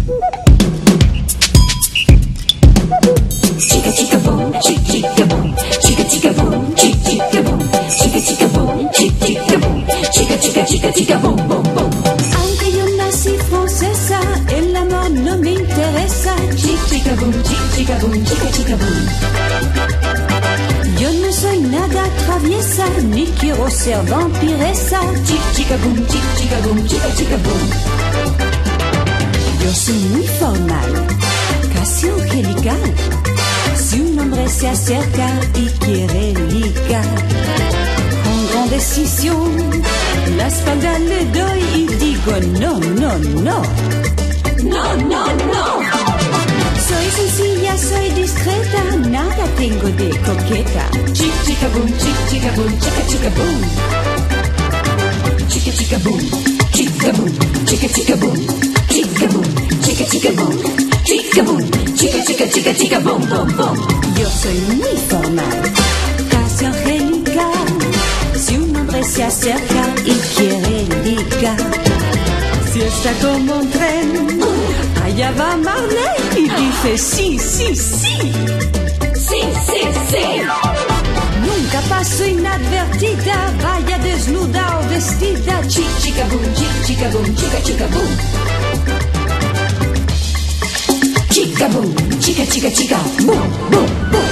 Chica chica boom, chica boom, chica chica boom, chica boom, chica chica boom, chica boom, chica boom, boom boom. Aunque yo nací francesa, el amor no me interesa. Chica boom, chica boom, chica boom. Yo no soy nada traviesa, ni quiero ser vampiresa. Chica boom, chica boom, chica boom. Yo soy muy formal, casi angelical. Si un hombre se acerca y quiere ligar, con gran decisión, la espalda le doy y digo no, no, no. No, no, no. Soy sencilla, soy discreta, nada tengo de coqueta. Chica boom, chica boom, chica boom. Chica boom, chica boom, chica boom, chica boom, chica boom, chica boom, chica boom, boom boom. Yo soy muy formal, casi angelical. Si un hombre se acerca y quiere ligar, si está como un tren, allá va Marley y dice sí, sí, sí. Sí, sí, sí. Nunca paso inadvertida, vaya desnuda o vestida. Chica boom, chica boom, chica boom. Chica boom, chica boom, boom boom.